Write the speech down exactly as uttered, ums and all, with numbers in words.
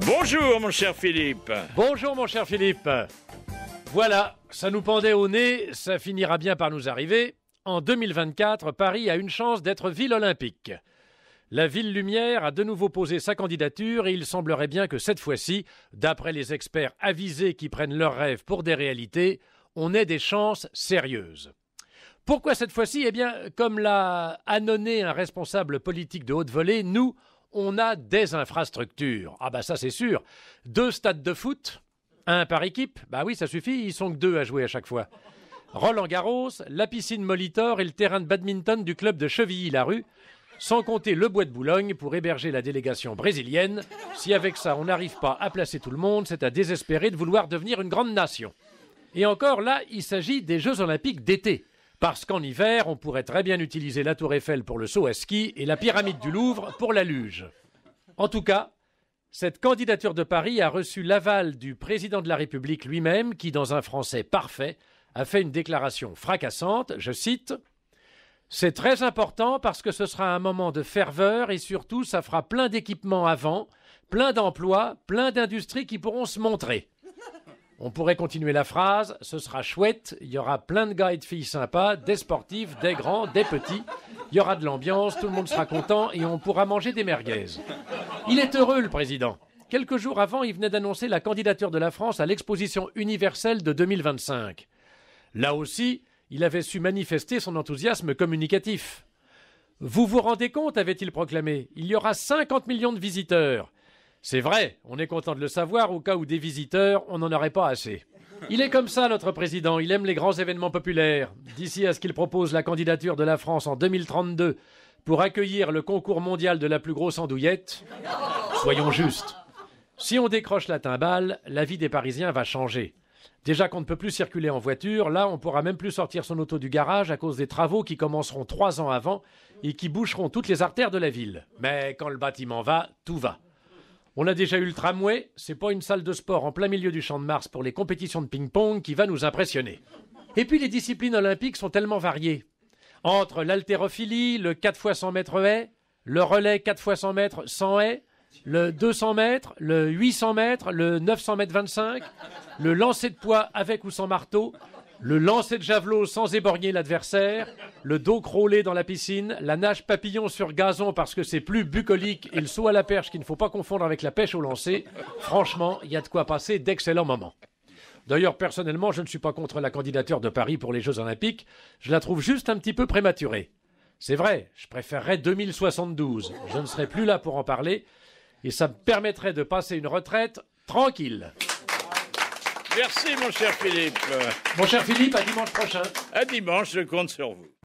Bonjour mon cher Philippe. Bonjour mon cher Philippe. Voilà, ça nous pendait au nez, ça finira bien par nous arriver. En deux mille vingt-quatre, Paris a une chance d'être ville olympique. La ville lumière a de nouveau posé sa candidature et il semblerait bien que cette fois-ci, d'après les experts avisés qui prennent leurs rêves pour des réalités, on ait des chances sérieuses. Pourquoi cette fois-ci? Eh bien, comme l'a annonné un responsable politique de haute volée, nous, on a des infrastructures. Ah bah ça c'est sûr. Deux stades de foot, un par équipe. Bah oui, ça suffit, ils sont que deux à jouer à chaque fois. Roland-Garros, la piscine Molitor et le terrain de badminton du club de Chevilly-la-Rue, sans compter le bois de Boulogne pour héberger la délégation brésilienne. Si avec ça on n'arrive pas à placer tout le monde, c'est à désespérer de vouloir devenir une grande nation. Et encore là, il s'agit des Jeux Olympiques d'été. Parce qu'en hiver, on pourrait très bien utiliser la Tour Eiffel pour le saut à ski et la pyramide du Louvre pour la luge. En tout cas, cette candidature de Paris a reçu l'aval du président de la République lui-même qui, dans un français parfait, a fait une déclaration fracassante, je cite « C'est très important parce que ce sera un moment de ferveur et surtout ça fera plein d'équipements avant, plein d'emplois, plein d'industries qui pourront se montrer. » On pourrait continuer la phrase, ce sera chouette, il y aura plein de gars et de filles sympas, des sportifs, des grands, des petits, il y aura de l'ambiance, tout le monde sera content et on pourra manger des merguez. Il est heureux le président. Quelques jours avant, il venait d'annoncer la candidature de la France à l'exposition universelle de deux mille vingt-cinq. Là aussi, il avait su manifester son enthousiasme communicatif. « Vous vous rendez compte, avait-il proclamé, il y aura cinquante millions de visiteurs. » C'est vrai, on est content de le savoir, au cas où des visiteurs, on n'en aurait pas assez. Il est comme ça, notre président, il aime les grands événements populaires. D'ici à ce qu'il propose la candidature de la France en deux mille trente-deux pour accueillir le concours mondial de la plus grosse andouillette, soyons justes. Si on décroche la timbale, la vie des Parisiens va changer. Déjà qu'on ne peut plus circuler en voiture, là on pourra même plus sortir son auto du garage à cause des travaux qui commenceront trois ans avant et qui boucheront toutes les artères de la ville. Mais quand le bâtiment va, tout va. On a déjà eu le tramway, c'est pas une salle de sport en plein milieu du Champ de Mars pour les compétitions de ping-pong qui va nous impressionner. Et puis les disciplines olympiques sont tellement variées. Entre l'haltérophilie, le quatre fois cent mètres haies, le relais quatre fois cent mètres sans haies, le deux cents mètres, le huit cents mètres, le neuf cents mètres vingt-cinq, le lancer de poids avec ou sans marteau, le lancer de javelot sans éborgner l'adversaire, le dos crawlé dans la piscine, la nage papillon sur gazon parce que c'est plus bucolique et le saut à la perche qu'il ne faut pas confondre avec la pêche au lancer. Franchement, il y a de quoi passer d'excellents moments. D'ailleurs, personnellement, je ne suis pas contre la candidature de Paris pour les Jeux Olympiques. Je la trouve juste un petit peu prématurée. C'est vrai, je préférerais deux mille soixante-douze. Je ne serai plus là pour en parler et ça me permettrait de passer une retraite tranquille. Merci mon cher Philippe. Mon cher Philippe, à dimanche prochain. À dimanche, je compte sur vous.